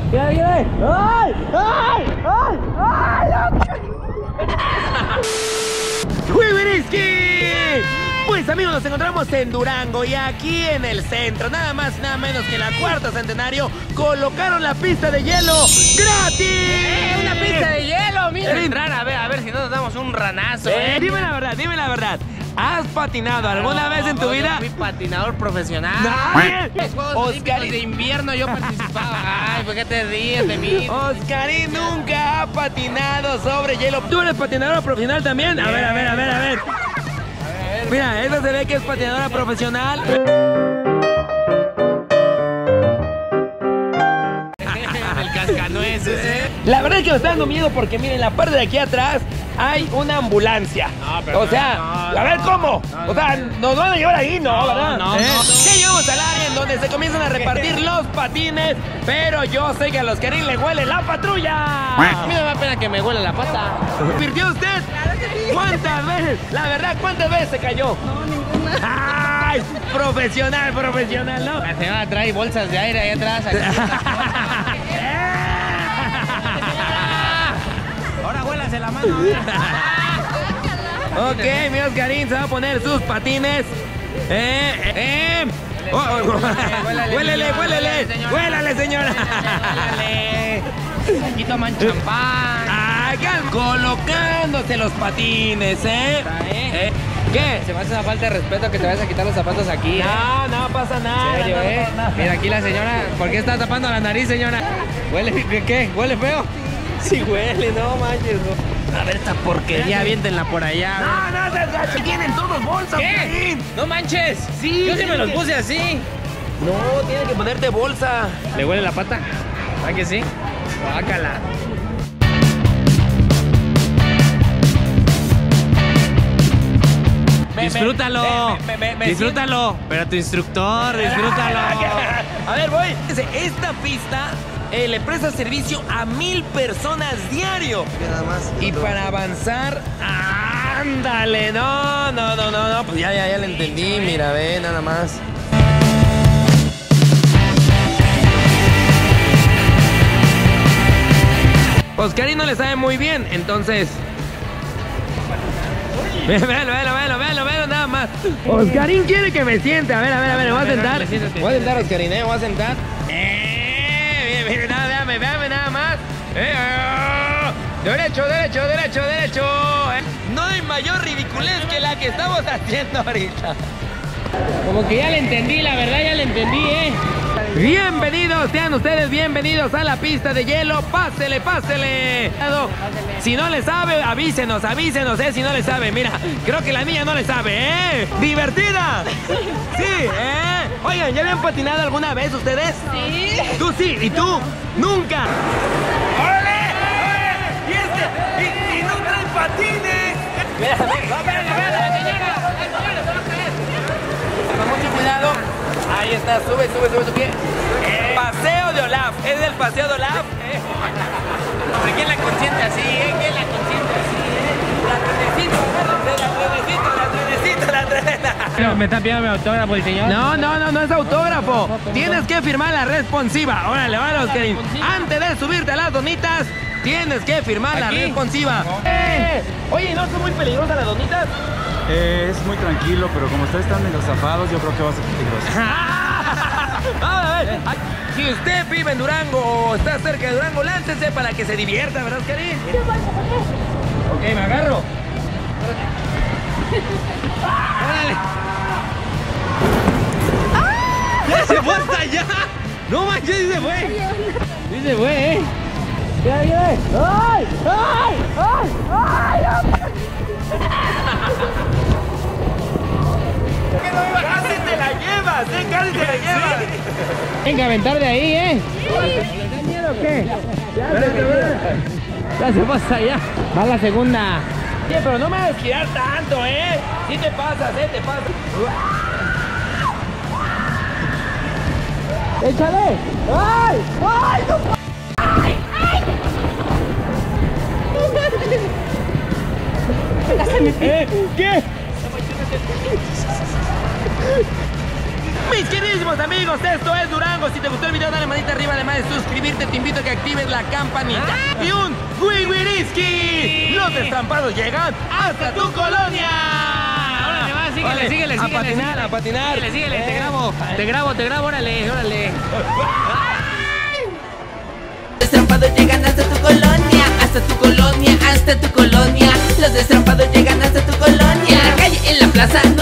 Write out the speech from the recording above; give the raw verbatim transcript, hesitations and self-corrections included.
Mira, mira. ¡Ay! ¡Ay! ¡Ay! ¡Ay! ¡Wibiriski! Pues amigos, nos encontramos en Durango y aquí en el centro, nada más y nada menos que en la Cuarta Centenario, colocaron la pista de hielo gratis. ¡Eh! ¡Una pista de hielo! Mira, entrar a ver, a ver si no nos damos un ranazo. Eh, eh. Dime la verdad, dime la verdad. ¿Has patinado alguna no, vez en tu yo vida? Fui patinador profesional. No. En los Juegos Olímpicos de invierno yo participaba. Ay, ¿por qué te ríes de mí? Oscarín nunca ha patinado sobre hielo. ¿Tú eres patinador profesional también? A ver, a ver, a ver, a ver. Mira, esa se ve que es patinadora profesional. El cascanueces, ¿eh? La verdad es que me está dando miedo porque miren, en la parte de aquí atrás hay una ambulancia. No, pero o sea, no, no, a ver cómo. no, o sea, nos van a llevar ahí, ¿no? No, ¿verdad? no, ¿Eh? no, no. Ya llegamos al área en donde se comienzan a repartir los patines, pero yo sé que a los Karin le huele la patrulla. A mí me da pena que me huela la pata. ¿Virtió usted? Claro que sí. ¿Cuántas veces? La verdad, ¿cuántas veces se cayó? No, ninguna. ¡Ay! Profesional, profesional, ¿no? La señora trae bolsas de aire ahí atrás. Ahora huélase la mano. Ok, mi Oscarín se va a poner sus patines. Eh, eh, eh. Oh, oh, oh. Huélale, Huélele, señora, huélele. señora. Huélale, señora. Huélale. Aquí toman champán. Acá colocándose los patines, ¿eh? ¿Eh? ¿Qué? Se me hace una falta de respeto que te vayas a quitar los zapatos aquí, ¿eh? No, no pasa nada. ¿En serio, no, eh? no, no, no. Mira aquí la señora. ¿Por qué está tapando la nariz, señora? ¿Huele qué? ¿Huele feo? Sí huele, no manches. No. A ver esta porquería. Ya aviéntenla por allá. No, no, seas gacho. Tienen todos bolsas, ¿Qué? Oscarín. No manches. Sí, Yo sí tiene me los que- puse así. No, tiene que ponerte bolsa. ¿Le huele la pata? ¿Ah que sí? Guácala. Me- Disfrútalo. me- me- me- me Disfrútalo. Pero tu instructor, disfrútalo. A ver, voy. Esta pista eh, le presta servicio a mil personas diario. Nada más. Y para avanzar, ándale, no, no, no, no, no, pues ya, ya, ya le entendí, mira, ve, nada más. Oscarín no le sabe muy bien, entonces... Velo, velo, velo, velo, velo, nada más. Oscarín quiere que me siente, a ver, a ver, a ver, me voy a sentar. Voy a sentar, Oscarín, eh, me voy a sentar. Eh, mire, mire, nada, véame, véame, nada más. Eh, oh, derecho, derecho, derecho, derecho. Eh, no hay mayor ridiculez que la que estamos haciendo ahorita. Como que ya le entendí, la verdad ya le entendí, ¿eh? Bienvenidos, sean ustedes bienvenidos a la pista de hielo. Pásele, pásele. Si no le sabe, avísenos, avísenos, eh, si no le sabe. Mira, creo que la niña no le sabe, ¿eh? ¡Divertida! Sí, ¿eh? Oigan, ¿ya habían patinado alguna vez ustedes? Sí. Tú sí, ¿y tú? ¡Nunca! ¡Órale! ¡Órale! ¡Y este! ¡Y, y no trae patines! Mira, no, espérate, espérate, la señora. La señora se va a caer. Con mucho cuidado. Ahí está, sube, sube, sube tu pie. Eh. Paseo de Olaf, ¿es el paseo de Olaf? Eh. ¿Quién la consiente así, eh? ¿Quién la consiente así, eh? La trenecita, la trenecita, la trenecita, la trenecita. ¿Me está pidiendo mi autógrafo el señor? No, no, no, no es autógrafo. Tienes que firmar la responsiva. Órale, órale, Oscarín. Antes de subirte a las donitas, tienes que firmar la ¿Aquí? responsiva. Eh. Oye, ¿no son muy peligrosas las donitas? Eh, es muy tranquilo, pero como ustedes están medio zafados, yo creo que va a ser peligroso. Vamos a ver. Si usted vive en Durango o está cerca de Durango, láncese para que se divierta, ¿verdad, Oscarín? Ok, me agarro. ¡Órale! ¡Ya se fue hasta allá! ¡No manches, sí se fue! Sí se fue, ¿eh? Mira, mira. ¡Ay! ¡Ay! ¡Ay! ¡Ay! ¡Que no iba! ¡Casi te la llevas! ¡Eh! ¡Casi te la llevas! Venga, aventar de ahí, ¿eh? ¿Les da miedo o qué? Ya se fue hasta allá. Va la segunda. Oye, pero no me hagas girar tanto, ¿eh? Sí te pasas, ¿eh? Te pasas. ¡Échale! ¡Ay! ¡Ay! ¡No! ¿Eh? ¿Qué? Mis queridos seguimos, amigos. Esto es Durango. Si te gustó el video, dale manita arriba. Además de suscribirte, te invito a que actives la campanita. Ah. Y un Wiwiriski. Los destrampados llegan hasta tu colonia. Órale, va, síguele, Vale, síguele, a síguele. patinar, síguele. a patinar. Síguele, síguele, Eh. te grabo. Te grabo, te grabo, órale, órale. Destrampados llegan hasta tu colonia, hasta tu colonia, hasta tu colonia. Los destrampados llegan hasta tu colonia. En la calle, en la plaza.